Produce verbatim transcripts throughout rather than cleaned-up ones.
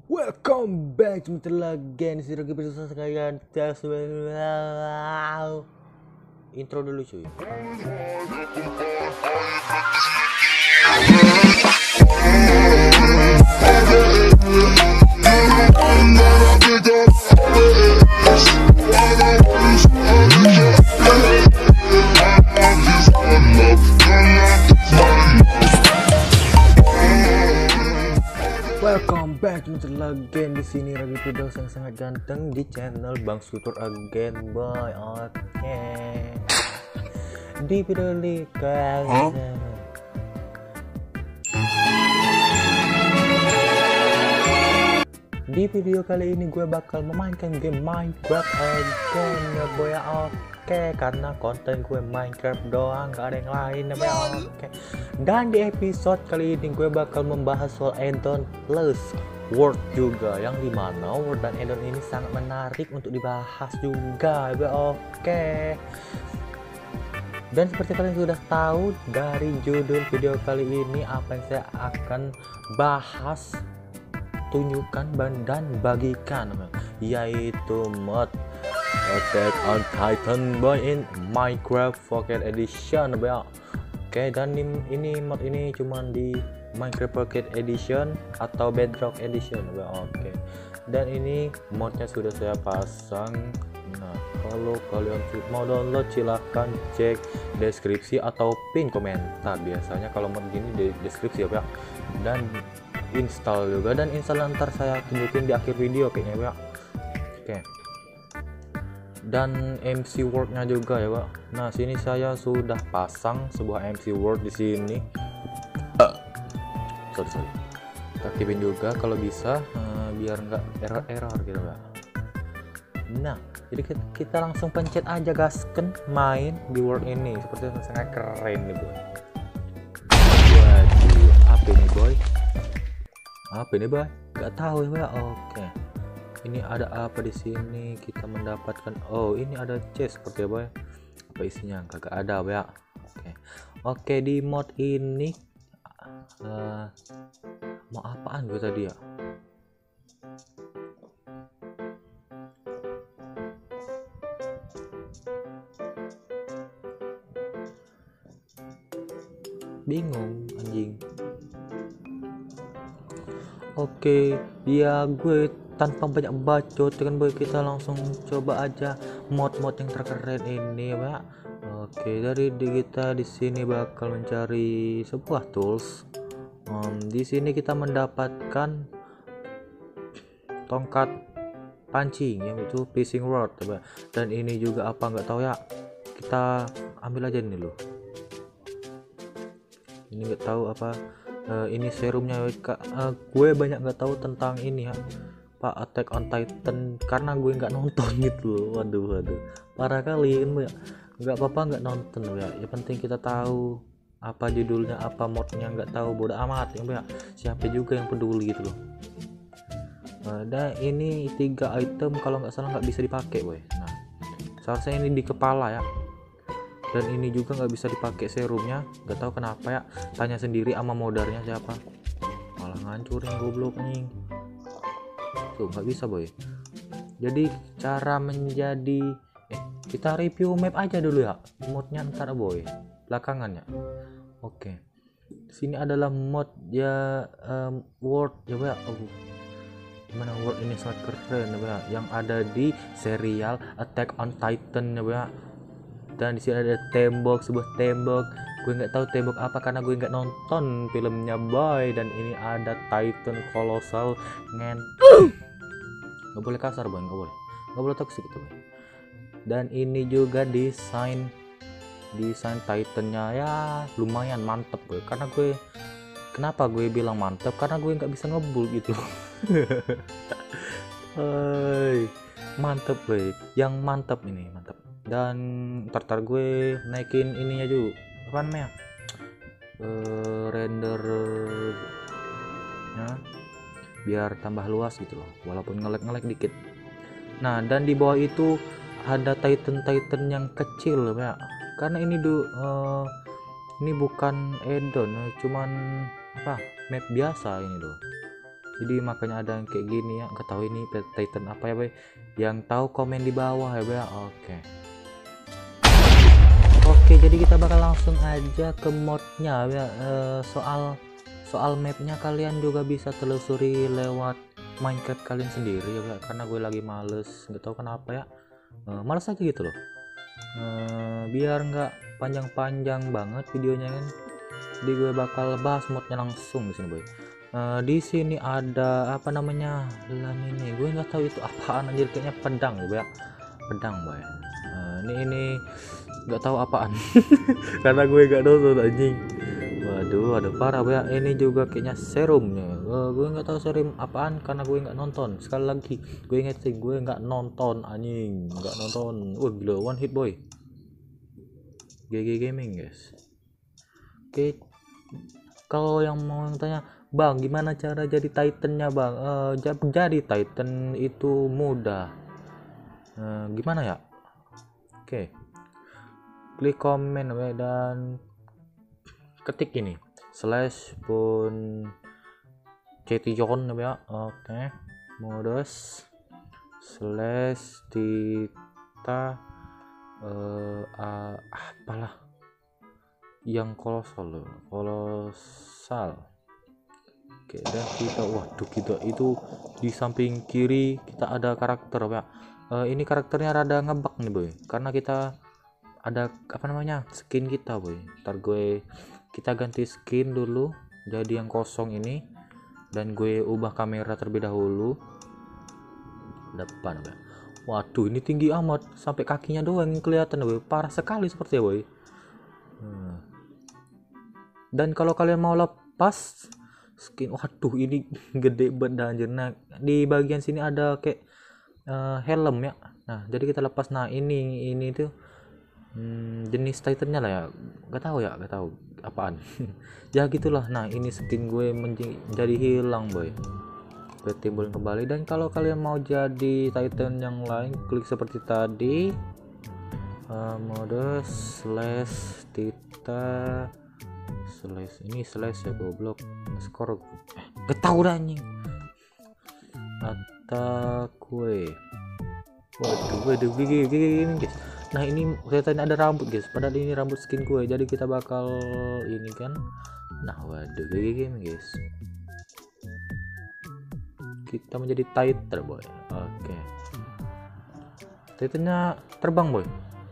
Welcome back to lagi di lagi bersama sekalian. Intro dulu cuy. Welcome back to again di sini lagi video yang sangat ganteng di channel Bang Sutur again boy. Oke. Okay. Di video ini kali huh? Di video kali ini gue bakal memainkan game Minecraft again ya boy. Oke, okay. Karena konten gue Minecraft doang, gak ada yang lain ya boy. Oke. Okay. Dan di episode kali ini gue bakal membahas soal add-on plus world juga, yang dimana world dan add-on ini sangat menarik untuk dibahas juga ya boy. Oke. Okay. Dan seperti kalian sudah tahu dari judul video kali ini, apa yang saya akan bahas, tunjukkan dan bagikan, yaitu mod Attack on Titan boy in Minecraft Pocket Edition boy. Oke, dan ini mod ini cuman di Minecraft Pocket Edition atau Bedrock Edition boy. Oke, dan ini modnya sudah saya pasang. Nah, kalau kalian mau download silahkan cek deskripsi atau pin komentar. Biasanya kalau mod gini di deskripsi ya, dan install juga, dan install ntar saya tunjukin di akhir video kayaknya ya. Oke, dan M C Word-nya juga ya Pak. Nah, sini saya sudah pasang sebuah M C Word di sini. Uh. sorry sorry aktifin juga kalau bisa, uh, biar nggak error-error gitu Pak. Nah, jadi kita, kita langsung pencet aja gasken main di Word ini. Seperti itu sangat keren nih boy. Waduh, apa ini boy? Apa ini boy? Gak tahu ya. Oke, ini ada apa di sini? Kita mendapatkan, oh ini ada chest seperti apa ya? Apa isinya? Kagak ada ya. Oke, oke, di mod ini uh, mau apaan gue tadi ya? Bingung anjing. Oke, ya gue tanpa banyak bacot kan boy, kita langsung coba aja mod-mod yang terkeren ini ya. Oke, dari di kita di sini bakal mencari sebuah tools. Um, di sini kita mendapatkan tongkat pancing yang itu fishing rod ya, dan ini juga apa nggak tahu ya. Kita ambil aja ini loh. Ini nggak tahu apa. Uh, ini serumnya uh, gue banyak nggak tahu tentang ini ya Pak, Attack on Titan, karena gue nggak nonton gitu loh. Waduh waduh parah kali kan ya. Nggak apa-apa nggak nonton ya, yang penting kita tahu apa judulnya, apa modnya, nggak tahu bodo amat ya, siapa juga yang peduli gitu loh. Nah, dan ini tiga item kalau nggak salah nggak bisa dipakai boy. Nah, seharusnya ini di kepala ya, dan ini juga nggak bisa dipakai serumnya, nggak tahu kenapa ya. Tanya sendiri sama modarnya siapa, malah ngancurin goblok nih tuh, nggak bisa boy. Jadi cara menjadi eh kita review map aja dulu ya, modnya ntar boy belakangannya. Oke, sini adalah mod ya, um, word ya boy. Oh, gimana word ini sangat keren ya boy, yang ada di serial Attack on Titan ya boy. Dan di sini ada tembok, sebuah tembok. Gue nggak tahu tembok apa karena gue nggak nonton filmnya boy. Dan ini ada Titan Colossal ngen. Nggak boleh kasar boy, nggak boleh, nggak boleh toxic gitu boy. Dan ini juga desain desain Titannya ya lumayan mantep boy. Karena gue, kenapa gue bilang mantep, karena gue nggak bisa ngebul gitu. Hey, mantep boy, yang mantep ini mantep. Dan ntar gue naikin ininya juga, apa namanya, uh, render ya, biar tambah luas gitu loh, walaupun ngelek-ngelek dikit. Nah, dan di bawah itu ada Titan-Titan yang kecil ya, karena ini do uh, ini bukan add-on, cuman apa, map biasa ini loh. Jadi makanya ada yang kayak gini ya, nggak tahu ini Titan apa ya boy. Yang tahu komen di bawah ya boy. Oke oke jadi kita bakal langsung aja ke modnya ya. E, soal soal mapnya kalian juga bisa telusuri lewat Minecraft kalian sendiri ya, karena gue lagi males, nggak tahu kenapa ya, e, males aja gitu loh. E, biar nggak panjang-panjang banget videonya kan, jadi gue bakal bahas modnya langsung di sini boy. E, di sini ada apa namanya lan ini, gue nggak tahu itu apaan anjir, kayaknya pedang ya, pedang boy. E, ini ini nggak tahu apaan karena gue nggak nonton anjing. Waduh, ada parah ya. Ini juga kayaknya serumnya. Uh, gue nggak tahu serum apaan karena gue nggak nonton. Sekali lagi, gue ingetin gue nggak nonton anjing, nggak nonton. Wah gila, one hit boy. G G Gaming guys. Oke, kalau yang mau tanya, bang, gimana cara jadi Titannya bang? Uh, jadi Titan itu mudah. Uh, gimana ya? Oke, klik komen dan ketik ini slash pun cetijon ya. Oke, modus slash tita uh, uh, apalah yang kolosal kolosal. Oke, dan kita waduh kita itu di samping kiri kita ada karakter ya. Uh, ini karakternya rada ngebug nih boy, karena kita ada apa namanya skin kita boy. Ntar gue kita ganti skin dulu jadi yang kosong ini, dan gue ubah kamera terlebih dahulu depan ya. Waduh ini tinggi amat, sampai kakinya doang yang kelihatan boy, parah sekali seperti ya boy. hmm. Dan kalau kalian mau lepas skin, waduh ini gede banget anjir. Nah di bagian sini ada kayak uh, helm ya, nah jadi kita lepas. Nah ini ini tuh Hmm, jenis Titannya lah ya, nggak tahu ya, nggak tahu apaan. Ya gitulah. Nah ini skin gue menjadi hilang boy, gue timbul kembali. Dan kalau kalian mau jadi Titan yang lain, klik seperti tadi, uh, mode slash tita slash ini slash ya goblok skor eh, nggak tahu dah anjing atakue. Waduh waduh gigi gigi guys. Nah ini kelihatan ada rambut guys, padahal ini rambut skin gue, jadi kita bakal ini kan. Nah waduh G G game guys, kita menjadi Titan boy. Oke, Titannya terbang boy.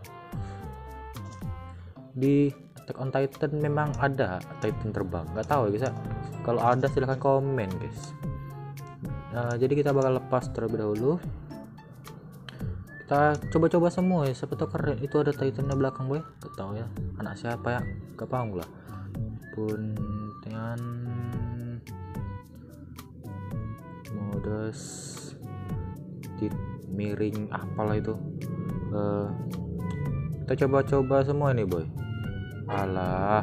Di Attack on Titan memang ada Titan terbang, nggak tahu ya guys ya. Kalau ada silahkan komen guys. Nah, jadi kita bakal lepas terlebih dahulu, kita coba-coba semua ya, siapa tahu keren. Itu ada Titannya belakang boy, gak tahu ya anak siapa ya, gak paham lah pun. Dengan modus tit miring apalah itu, uh, kita coba-coba semua nih boy. Alah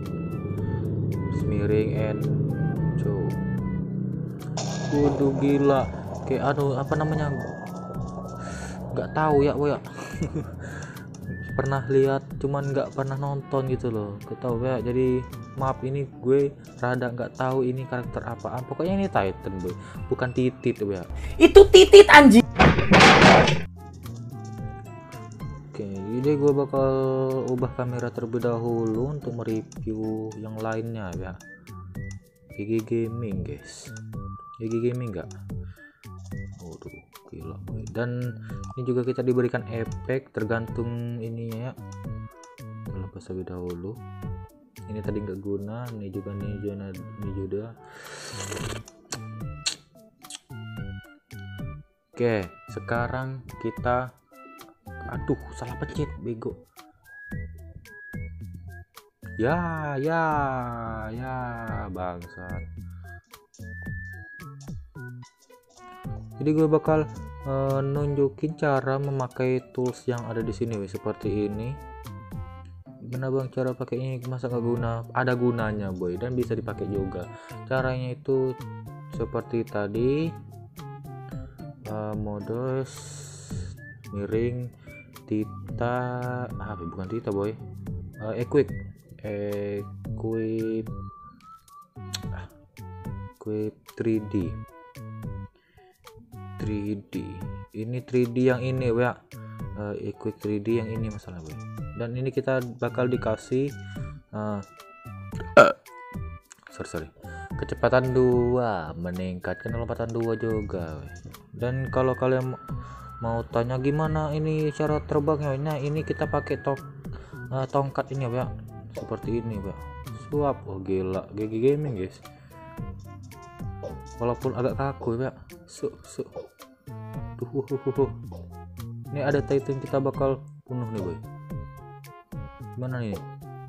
miring and cow, kudu gila kayak anu apa namanya, nggak tahu ya boy ya. Pernah lihat cuman nggak pernah nonton gitu loh, ketahui ya. Jadi maaf ini gue rada nggak tahu ini karakter apaan, pokoknya ini Titan boy, bukan titit ya. Itu titit anjing. Oke, jadi gue bakal ubah kamera terlebih dahulu untuk mereview yang lainnya ya. G G Gaming guys, G G Gaming nggak? Waduh gila boy. Dan ini juga kita diberikan efek tergantung ininya ya. Kita lepas terlebih dahulu. Ini tadi nggak guna, ini juga nih zona ini juga. Oke, sekarang kita, aduh salah pencet bego. Ya ya ya bangsat. Jadi gue bakal uh, nunjukin cara memakai tools yang ada di sini weh, seperti ini. Gimana bang cara pakainya? Masa nggak guna? Ada gunanya boy, dan bisa dipakai juga. Caranya itu seperti tadi, uh, modus miring tita ah bukan tita boy, uh, equip equip ah, equip tiga D tiga D ini tiga D yang ini ya, uh, equip tiga D yang ini masalah boy. Dan ini kita bakal dikasih uh, uh, sorry sorry kecepatan dua, meningkatkan lompatan dua juga boy. Dan kalau kalian mau tanya gimana ini cara terbangnya, nah ini kita pakai tok uh, tongkat ini ya, seperti ini ya, suap. Oh gila, G G Gaming guys, walaupun agak kaku ya. Su su tuh uh, uh, uh. Ini ada Titan kita bakal bunuh nih boy, gimana nih?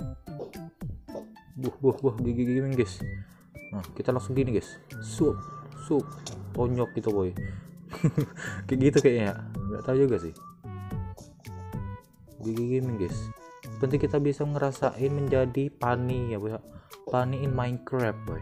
Buh buh buh G G Gaming guys. Nah kita langsung gini guys, sup sup tonyok gitu boy. Kayak gitu kayaknya, nggak tahu juga sih. G G Gaming guys, penting kita bisa ngerasain menjadi Pani ya boy, Pani in Minecraft boy.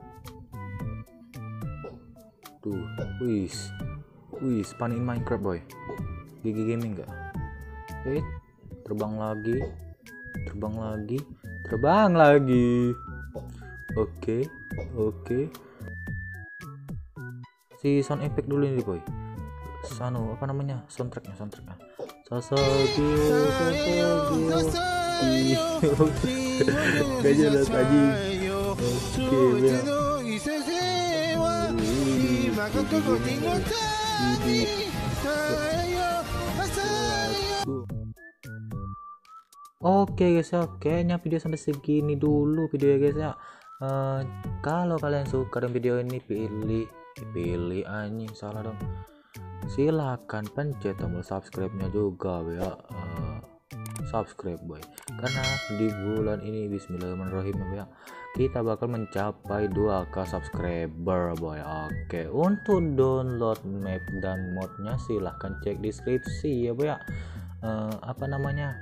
Tuh wis wis Pani in Minecraft boy. G G Gaming nggak? Eh terbang lagi, terbang lagi, terbang lagi. Oke oke, si sound effect dulu ini boy. Sano apa namanya, soundtracknya soundtracknya Sasagio Sasagio gak jelas aja. Oke ya. Oke guys ya, kayaknya video sampai segini dulu video ya guys ya. Uh, kalau kalian suka dengan video ini, pilih pilih anjing salah dong, silakan pencet tombol subscribe-nya juga ya, uh, subscribe boy, karena di bulan ini bismillahirrahmanirrahim ya, kita bakal mencapai dua K subscriber boy. Oke, untuk download map dan modnya silahkan cek deskripsi ya boy ya. Uh, apa namanya,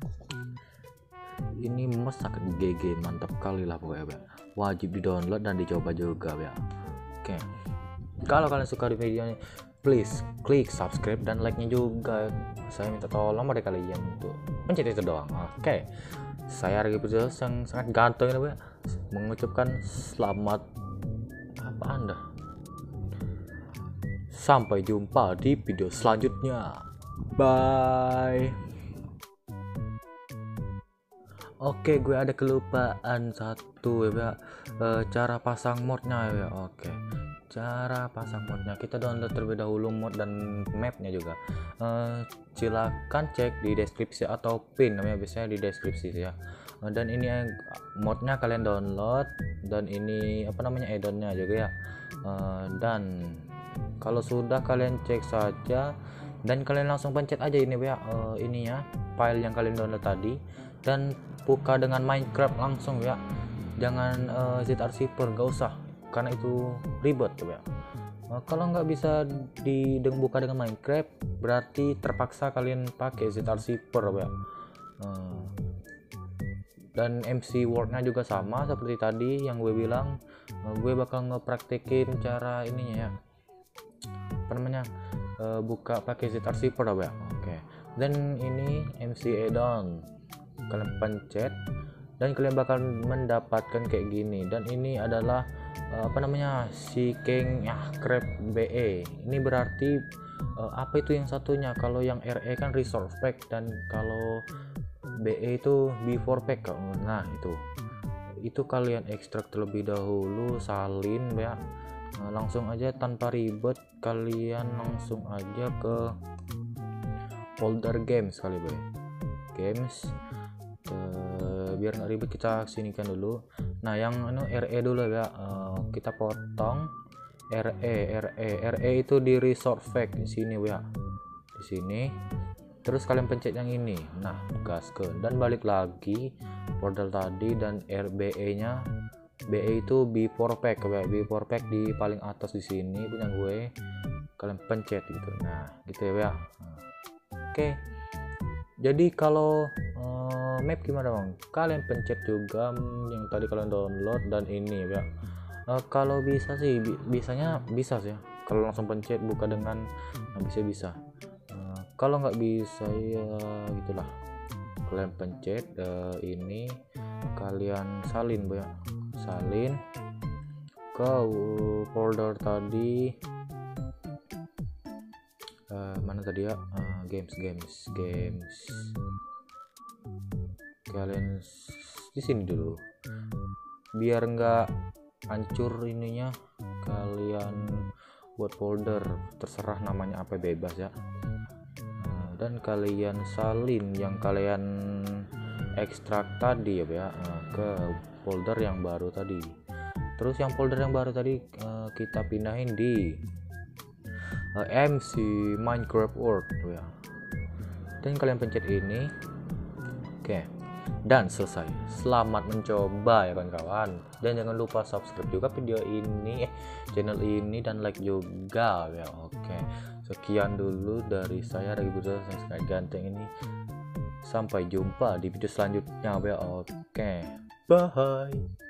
ini masak G G mantap kali lah pokoknya ya, wajib di download dan dicoba juga ya. Oke, kalau kalian suka di video ini, please klik subscribe dan like nya juga, saya minta tolong pada kalian untuk mencet itu doang. Oke, saya Argi Pujo yang sangat ganteng ya mengucapkan selamat apa anda, sampai jumpa di video selanjutnya, bye. Oke, gue ada kelupaan satu ya, e, cara pasang modnya ya. Oke, cara pasang modnya kita download terlebih dahulu mod dan mapnya juga. E, silakan cek di deskripsi atau pin namanya, biasanya di deskripsi ya. E, dan ini modnya kalian download, dan ini apa namanya add-onnya juga ya. E, dan kalau sudah kalian cek saja dan kalian langsung pencet aja ini ya, e, ininya file yang kalian download tadi, dan buka dengan Minecraft langsung ya, jangan uh, Z R Zipper, gak usah karena itu ribet ya. Nah, kalau nggak bisa dibuka dengan Minecraft, berarti terpaksa kalian pakai Z R Zipper ya. Uh, dan M C Word-nya juga sama seperti tadi yang gue bilang. Uh, gue bakal ngepraktekin cara ininya ya, apa namanya, uh, buka pakai Z R Zipper ya. Oke, dan ini M C add-on, kalian pencet dan kalian bakal mendapatkan kayak gini. Dan ini adalah uh, apa namanya, si King ya Crab B E. Ini berarti uh, apa itu yang satunya, kalau yang R E kan resource pack, dan kalau B E itu before pack. Nah itu itu kalian ekstrak terlebih dahulu, salin ya. Nah, langsung aja tanpa ribet, kalian langsung aja ke folder games kali boy, games. Uh, biar nggak ribet kita sinikan dulu. Nah yang anu R E dulu ya, uh, kita potong R E R E R E itu di resource pack di sini ya, di sini. Terus kalian pencet yang ini, nah gaskeun, dan balik lagi portal tadi, dan R B E nya B E itu before pack ya, before pack di paling atas di sini punya gue, kalian pencet gitu. Nah gitu ya. Nah, oke okay. Jadi kalau uh, map gimana bang? Kalian pencet juga yang tadi kalian download, dan ini ya. Uh, kalau bisa sih, bi bisanya bisa sih. Kalau langsung pencet buka dengan, nah, bisa bisa. Uh, kalau nggak bisa ya gitulah. Kalian pencet uh, ini, kalian salin ya, salin ke folder tadi. Uh, mana tadi ya? Uh, games games games kalian di sini dulu biar nggak hancur ininya. Kalian buat folder terserah namanya apa, bebas ya. Nah, dan kalian salin yang kalian ekstrak tadi ya, ya nah, ke folder yang baru tadi. Terus yang folder yang baru tadi uh, kita pindahin di uh, M C Minecraft World ya. Dan kalian pencet ini. Oke. Dan selesai. Selamat mencoba ya kawan-kawan. Dan jangan lupa subscribe juga video ini, eh, channel ini, dan like juga ya. Oke. Sekian dulu dari saya Ragi Bursa saya ganteng ini. Sampai jumpa di video selanjutnya ya. Oke. Bye.